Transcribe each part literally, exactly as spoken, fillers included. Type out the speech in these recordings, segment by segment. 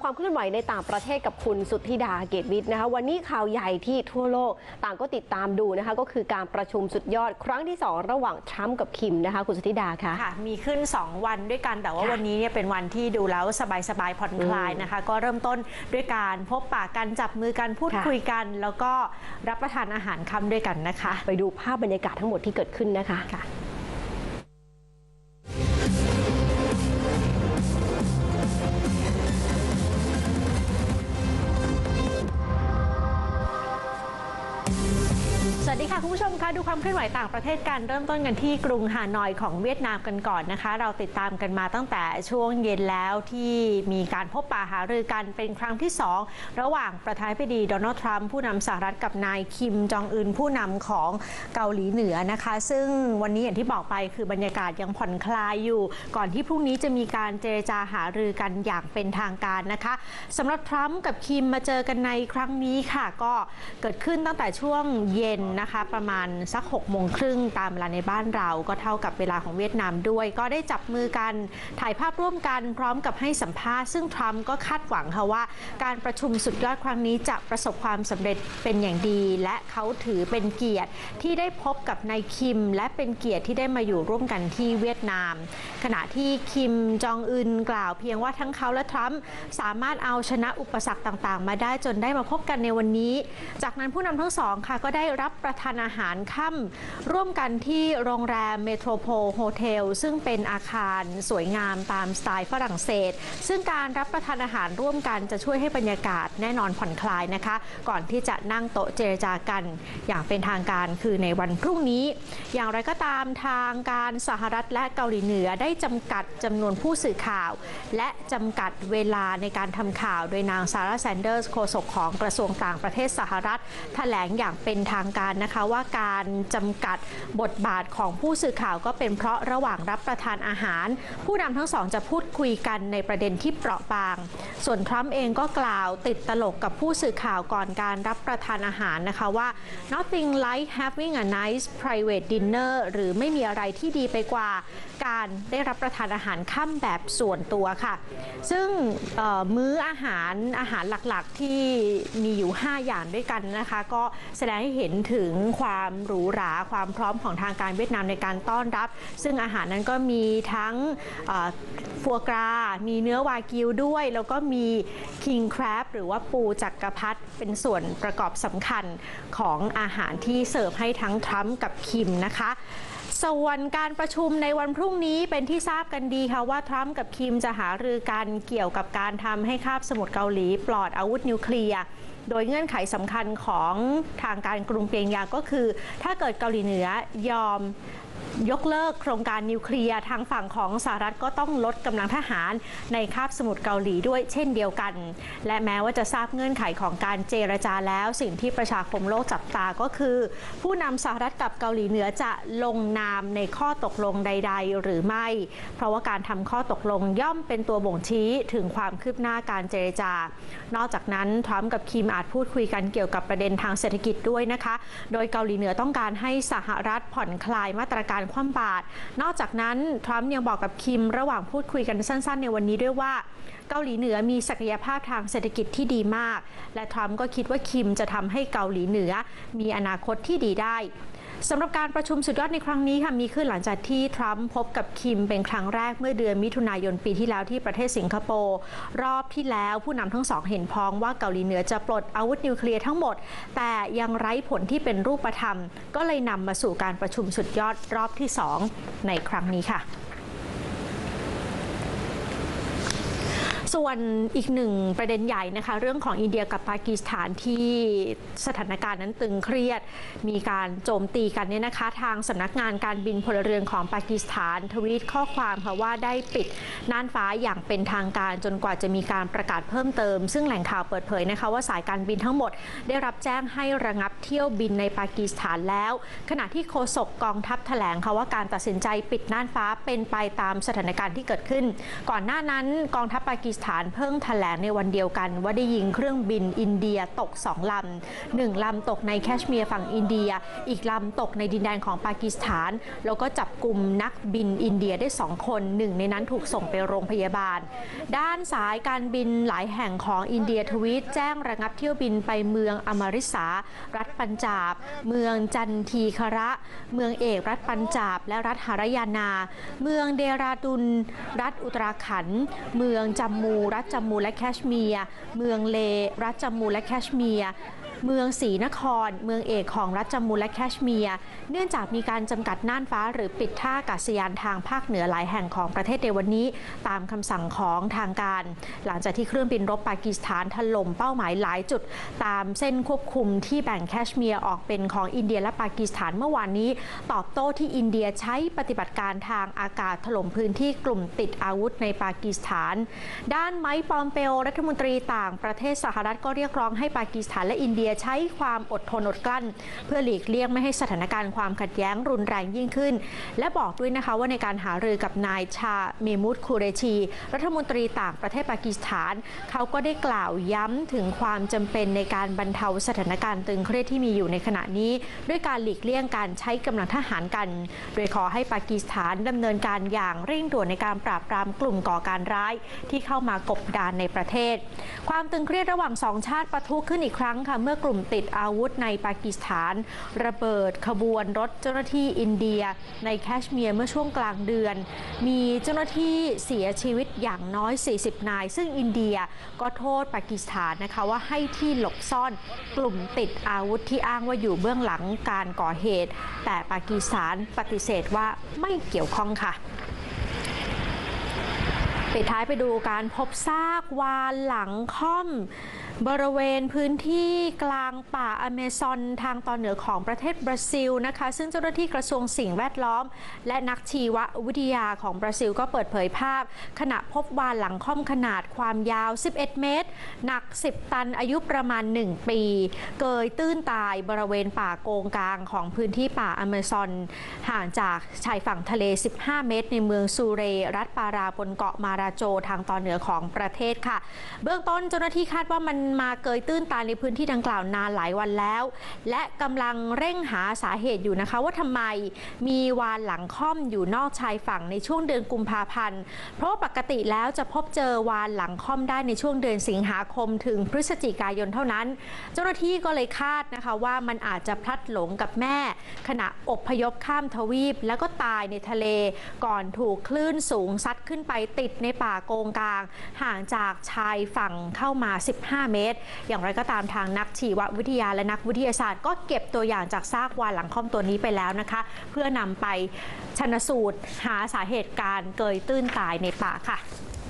ความเคลื่อนไหวในต่างประเทศกับคุณสุทธิดาเกตวิทย์นะคะวันนี้ข่าวใหญ่ที่ทั่วโลกต่างก็ติดตามดูนะคะก็คือการประชุมสุดยอดครั้งที่สองระหว่างทรัมป์กับคิมนะคะคุณสุทธิดาคะค่ะมีขึ้นสองวันด้วยกันแต่ว่าวันนี้เนี่ยเป็นวันที่ดูแล้วสบายๆผ่อนคลายนะคะก็เริ่มต้นด้วยการพบปะกันจับมือกันพูดคุยกันแล้วก็รับประทานอาหารค่ำด้วยกันนะคะไปดูภาพบรรยากาศทั้งหมดที่เกิดขึ้นนะคะสวัสดีค่ะคุณผู้ชมคะดูความเคลื่อนไหวต่างประเทศกันเริ่มต้นกันที่กรุงฮานอยของเวียดนามกันก่อนนะคะเราติดตามกันมาตั้งแต่ช่วงเย็นแล้วที่มีการพบปะหารือกันเป็นครั้งที่สองระหว่างประธานาธิบดีโดนัลด์ทรัมป์ผู้นำสหรัฐกับนายคิมจองอึนผู้นำของเกาหลีเหนือนะคะซึ่งวันนี้อย่างที่บอกไปคือบรรยากาศยังผ่อนคลายอยู่ก่อนที่พรุ่งนี้จะมีการเจรจาหารือกันอย่างเป็นทางการนะคะสำหรับทรัมป์กับคิมมาเจอกันในครั้งนี้ค่ะก็เกิดขึ้นตั้งแต่ช่วงเย็นนะคะประมาณสักหกโมงครึ่งตามเวลาในบ้านเราก็เท่ากับเวลาของเวียดนามด้วยก็ได้จับมือกันถ่ายภาพร่วมกันพร้อมกับให้สัมภาษณ์ซึ่งทรัมป์ก็คาดหวังค่ะว่าการประชุมสุดยอดครั้งนี้จะประสบความสำเร็จเป็นอย่างดีและเขาถือเป็นเกียรติที่ได้พบกับนายคิมและเป็นเกียรติที่ได้มาอยู่ร่วมกันที่เวียดนามขณะที่คิมจองอึนกล่าวเพียงว่าทั้งเขาและทรัมป์สามารถเอาชนะอุปสรรคต่างๆมาได้จนได้มาพบกันในวันนี้จากนั้นผู้นำทั้งสองค่ะก็ได้รับประทานอาหารค่ำร่วมกันที่โรงแรมเมโทรโพลโฮเทลซึ่งเป็นอาคารสวยงามตามสไตล์ฝรั่งเศสซึ่งการรับประทานอาหารร่วมกันจะช่วยให้บรรยากาศแน่นอนผ่อนคลายนะคะก่อนที่จะนั่งโต๊ะเจรจากันอย่างเป็นทางการคือในวันพรุ่งนี้อย่างไรก็ตามทางการสหรัฐและเกาหลีเหนือได้จำกัดจำนวนผู้สื่อข่าวและจำกัดเวลาในการทำข่าวโดยนางซาร่าแซนเดอร์สโฆษกของกระทรวงต่างประเทศสหรัฐแถลงอย่างเป็นทางการนะคะว่าการจำกัดบทบาทของผู้สื่อข่าวก็เป็นเพราะระหว่างรับประทานอาหารผู้นำทั้งสองจะพูดคุยกันในประเด็นที่เปราะบางส่วนทรัมป์เองก็กล่าวติดตลกกับผู้สื่อข่าวก่อนการรับประทานอาหารนะคะว่า nothing like having a nice private dinner หรือไม่มีอะไรที่ดีไปกว่าการได้รับประทานอาหารค่ำแบบส่วนตัวค่ะซึ่งมื้ออาหารอาหารหลักๆที่มีอยู่ห้าอย่างด้วยกันนะคะก็แสดงให้เห็นถึงความหรูหราความพร้อมของทางการเวียดนามในการต้อนรับซึ่งอาหารนั้นก็มีทั้งฟัวกรามีเนื้อวากิวด้วยแล้วก็มีคิงแครบหรือว่าปูจักรพรรดิเป็นส่วนประกอบสำคัญของอาหารที่เสิร์ฟให้ทั้งทรัมป์กับคิมนะคะส่วนการประชุมในวันพรุ่งนี้เป็นที่ทราบกันดีค่ะว่าทรัมป์กับคิมจะหารือกันเกี่ยวกับการทำให้คาบสมุทรเกาหลีปลอดอาวุธนิวเคลียร์โดยเงื่อนไขสำคัญของทางการกรุงเปียงยางก็คือถ้าเกิดเกาหลีเหนือยอมยกเลิกโครงการนิวเคลียร์ทางฝั่งของสหรัฐก็ต้องลดกำลังทหารในคาบสมุทรเกาหลีด้วยเช่นเดียวกันและแม้ว่าจะทราบเงื่อนไขของการเจรจาแล้วสิ่งที่ประชาคมโลกจับตาก็คือผู้นำสหรัฐกับเกาหลีเหนือจะลงนามในข้อตกลงใดๆหรือไม่เพราะว่าการทำข้อตกลงย่อมเป็นตัวบ่งชี้ถึงความคืบหน้าการเจรจานอกจากนั้นทรัมป์กับคิมอาจพูดคุยกันเกี่ยวกับประเด็นทางเศรษฐกิจด้วยนะคะโดยเกาหลีเหนือต้องการให้สหรัฐผ่อนคลายมาตรการคว่ำบาตรนอกจากนั้นทรัมป์ยังบอกกับคิมระหว่างพูดคุยกันสั้นๆในวันนี้ด้วยว่าเกาหลีเหนือมีศักยภาพทางเศรษฐกิจที่ดีมากและทรัมป์ก็คิดว่าคิมจะทำให้เกาหลีเหนือมีอนาคตที่ดีได้สำหรับการประชุมสุดยอดในครั้งนี้ค่ะมีขึ้นหลังจากที่ทรัมป์พบกับคิมเป็นครั้งแรกเมื่อเดือนมิถุนายนปีที่แล้วที่ประเทศสิงคโปร์รอบที่แล้วผู้นำทั้งสองเห็นพ้องว่าเกาหลีเหนือจะปลดอาวุธนิวเคลียร์ทั้งหมดแต่ยังไร้ผลที่เป็นรูปธรรมก็เลยนำมาสู่การประชุมสุดยอดรอบที่สองในครั้งนี้ค่ะส่วนอีกหนึ่งประเด็นใหญ่นะคะเรื่องของอินเดียกับปากีสถานที่สถานการณ์นั้นตึงเครียดมีการโจมตีกันเนี่ยนะคะทางสำนักงานการบินพลเรือนของปากีสถานทวีตข้อความค่ะว่าได้ปิดน่านฟ้าอย่างเป็นทางการจนกว่าจะมีการประกาศเพิ่มเติมซึ่งแหล่งข่าวเปิดเผยนะคะว่าสายการบินทั้งหมดได้รับแจ้งให้ระงับเที่ยวบินในปากีสถานแล้วขณะที่โฆษกกองทัพแถลงค่ะว่าการตัดสินใจปิดน่านฟ้าเป็นไปตามสถานการณ์ที่เกิดขึ้นก่อนหน้านั้นกองทัพปากีสถานเพิ่งแถลงในวันเดียวกันว่าได้ยิงเครื่องบินอินเดียตกสองลำหนึ่งลำตกในแคชเมียร์ฝั่งอินเดียอีกลำตกในดินแดนของปากีสถานแล้วก็จับกลุ่มนักบินอินเดียได้สองคนหนึ่งในนั้นถูกส่งไปโรงพยาบาลด้านสายการบินหลายแห่งของอินเดียทวีตแจ้งระงับเที่ยวบินไปเมืองอมริสารัฐปัญจาบเมืองจันทีคระเมืองเอกรัฐปัญจาบและรัฐหารยานาเมืองเดราดุนรัฐอุตราขันธ์เมืองจัมมูรัฐจัมมูและแคชเมียร์เมืองเลรัฐจัมมูและแคชเมียร์เมืองศรีนครเมืองเอกของรัฐจัมมูและแคชเมียร์เนื่องจากมีการจำกัดน่านฟ้าหรือปิดท่าอากาศยานทางภาคเหนือหลายแห่งของประเทศในวันนี้ตามคำสั่งของทางการหลังจากที่เครื่องบินรบปากีสถานถล่มเป้าหมายหลายจุดตามเส้นควบคุมที่แบ่งแคชเมียร์ออกเป็นของอินเดียและปากีสถานเมื่อวานนี้ตอบโต้ที่อินเดียใช้ปฏิบัติการทางอากาศถล่มพื้นที่กลุ่มติดอาวุธในปากีสถานด้านไมค์ ปอมเปโอรัฐมนตรีต่างประเทศสหรัฐก็เรียกร้องให้ปากีสถานและอินเดียใช้ความอดทนอดกลั้นเพื่อหลีกเลี่ยงไม่ให้สถานการณ์ความขัดแย้งรุนแรงยิ่งขึ้นและบอกด้วยนะคะว่าในการหารือกับนายชาเมมุดคูเรชีรัฐมนตรีต่างประเทศปากีสถานเขาก็ได้กล่าวย้ำถึงความจำเป็นในการบรรเทาสถานการณ์ตึงเครียดที่มีอยู่ในขณะนี้ด้วยการหลีกเลี่ยงการใช้กำลังทหารกันโดยขอให้ปากีสถานดำเนินการอย่างเร่งด่วนในการปราบปรามกลุ่มก่อการร้ายที่เข้ามากบดานในประเทศความตึงเครียดระหว่างสองชาติปะทุขึ้นอีกครั้งค่ะเมื่อกลุ่มติดอาวุธในปากีสถานระเบิดขบวนรถเจ้าหน้าที่อินเดียในแคชเมียร์เมื่อช่วงกลางเดือนมีเจ้าหน้าที่เสียชีวิตอย่างน้อยสี่สิบนายซึ่งอินเดียก็โทษปากีสถานนะคะว่าให้ที่หลบซ่อนกลุ่มติดอาวุธที่อ้างว่าอยู่เบื้องหลังการก่อเหตุแต่ปากีสถานปฏิเสธว่าไม่เกี่ยวข้องค่ะปิดท้ายไปดูการพบซากวาฬหลังค่อมบริเวณพื้นที่กลางป่าอเมซอนทางตอนเหนือของประเทศบราซิลนะคะซึ่งเจ้าหน้าที่กระทรวงสิ่งแวดล้อมและนักชีววิทยาของบราซิลก็เปิดเผยภาพขณะพบวาฬหลังค่อมขนาดความยาวสิบเอ็ดเมตรหนักสิบตันอายุประมาณหนึ่งปีเกยตื้นตายบริเวณป่าโกงกางของพื้นที่ป่าอเมซอนห่างจากชายฝั่งทะเลสิบห้าเมตรในเมืองซูเรรัฐปาราบนเกาะมาราโจทางตอนเหนือของประเทศค่ะเบื้องต้นเจ้าหน้าที่คาดว่ามันมาเกยตื้นตายในพื้นที่ดังกล่าวนานหลายวันแล้วและกำลังเร่งหาสาเหตุอยู่นะคะว่าทำไมมีวาฬหลังค่อมอยู่นอกชายฝั่งในช่วงเดือนกุมภาพันธ์เพราะปกติแล้วจะพบเจอวาฬหลังค่อมได้ในช่วงเดือนสิงหาคมถึงพฤศจิกายนเท่านั้นเจ้าหน้าที่ก็เลยคาดนะคะว่ามันอาจจะพลัดหลงกับแม่ขณะอพยพข้ามทวีปแล้วก็ตายในทะเลก่อนถูกคลื่นสูงซัดขึ้นไปติดในป่าโกงกางห่างจากชายฝั่งเข้ามาสิบห้าเมตรอย่างไรก็ตามทางนักชีววิทยาและนักวิทยาศาสตร์ก็เก็บตัวอย่างจากซากวาฬหลังค่อมตัวนี้ไปแล้วนะคะเพื่อนำไปชันสูตรหาสาเหตุการเกยตื้นตายในป่าค่ะ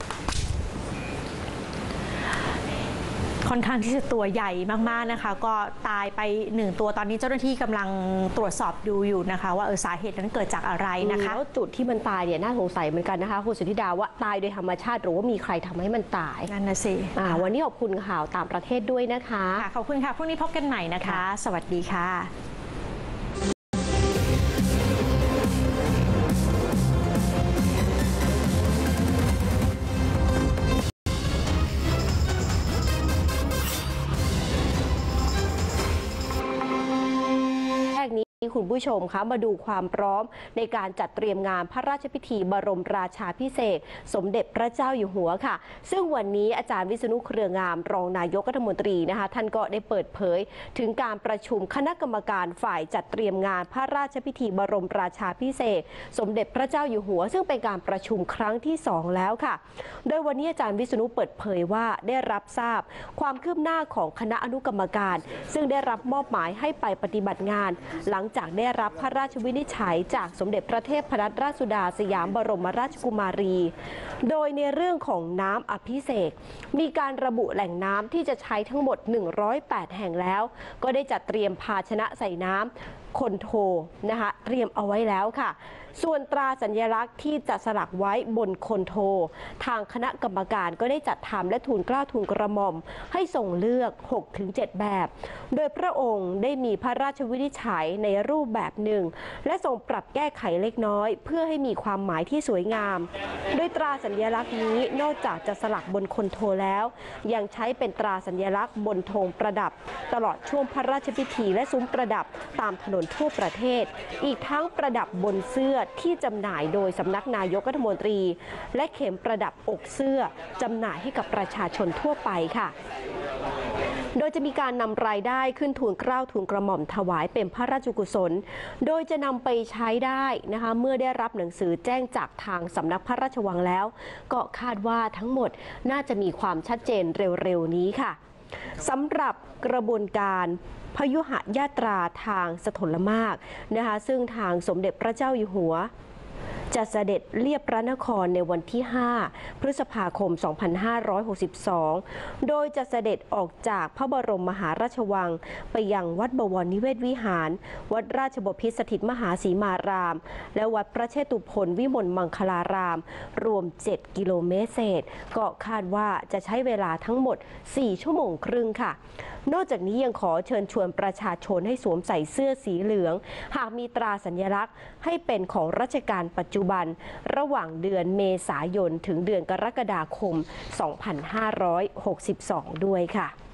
ค่อนข้างที่จะตัวใหญ่มากๆนะคะก็ตายไปหนึ่งตัวตอนนี้เจ้าหน้าที่กำลังตรวจสอบดูอยู่นะคะว่าเออสาเหตุนั้นเกิดจากอะไรนะคะแล้วจุดที่มันตายเนี่ยน่าสงสัยเหมือนกันนะคะคุณสุทธิดาว่าตายโดยธรรมชาติหรือว่ามีใครทำให้มันตายนั่นนะสิวันนี้ขอบคุณข่าวต่างประเทศด้วยนะคะขอบคุณค่ะพรุ่งนี้พบกันใหม่นะคะสวัสดีค่ะคุณผู้ชมคะมาดูความพร้อมในการจัดเตรียมงานพระราชพิธีบรมราชาภิเษกสมเด็จพระเจ้าอยู่หัวค่ะซึ่งวันนี้อาจารย์วิษณุเครืองามรองนายกรัฐมนตรีนะคะท่านก็ได้เปิดเผยถึงการประชุมคณะกรรมการฝ่ายจัดเตรียมงานพระราชพิธีบรมราชาภิเษกสมเด็จพระเจ้าอยู่หัวซึ่งเป็นการประชุมครั้งที่สองแล้วค่ะโดยวันนี้อาจารย์วิษณุเปิดเผยว่าได้รับทราบความคืบหน้าของคณะอนุกรรมการซึ่งได้รับมอบหมายให้ไปปฏิบัติงานหลังจากได้รับพระราชวินิจฉัยจากสมเด็จพระเทพรัตนราชสุดาสยามบรมราชกุมารีโดยในเรื่องของน้ำอภิเษกมีการระบุแหล่งน้ำที่จะใช้ทั้งหมดหนึ่งร้อยแปดแห่งแล้วก็ได้จัดเตรียมภาชนะใส่น้ำคนโทนะคะเตรียมเอาไว้แล้วค่ะส่วนตราสัญลักษณ์ที่จะสลักไว้บนคนโททางคณะกรรมการก็ได้จัดทำและทูลเกล้าทูลกระหม่อมให้ส่งเลือก หกถึงเจ็ด แบบ โดยพระองค์ได้มีพระราชวินิจฉัยในรูปแบบหนึ่งและทรงปรับแก้ไขเล็กน้อยเพื่อให้มีความหมายที่สวยงามโดยตราสัญลักษณ์นี้นอกจากจะสลักบนคนโทแล้วยังใช้เป็นตราสัญลักษณ์บนธงประดับตลอดช่วงพระราชพิธีและซุ้มประดับตามถนนทั่วประเทศอีกทั้งประดับบนเสื้อที่จำหน่ายโดยสำนักนายกรัฐมนตรีและเข็มประดับอกเสื้อจำหน่ายให้กับประชาชนทั่วไปค่ะโดยจะมีการนำรายได้ขึ้นทูลเกล้าทูลกระหม่อมถวายเป็นพระราชกุศลโดยจะนำไปใช้ได้นะคะเมื่อได้รับหนังสือแจ้งจากทางสำนักพระราชวังแล้วก็คาดว่าทั้งหมดน่าจะมีความชัดเจนเร็วๆนี้ค่ะสำหรับกระบวนการพยุหญาตราทางสถลมากนะคะซึ่งทางสมเด็จพระเจ้าอยู่หัวจะเสด็จเลียบพระนครในวันที่ ห้า พฤษภาคม สองพันห้าร้อยหกสิบสอง โดยจะเสด็จออกจากพระบรมมหาราชวังไปยังวัดบวรนิเวศวิหารวัดราชบพิตรสถิตมหาสีมารามและวัดพระเชตุพนวิมลมังคลารามรวม เจ็ด กิโลเมตรเศษก็คาดว่าจะใช้เวลาทั้งหมด สี่ ชั่วโมงครึ่งค่ะนอกจากนี้ยังขอเชิญชวนประชาชนให้สวมใส่เสื้อสีเหลืองหากมีตราสัญลักษณ์ให้เป็นของรัชกาลปัจจุบันระหว่างเดือนเมษายนถึงเดือนกรกฎาคม สองพันห้าร้อยหกสิบสอง ด้วยค่ะ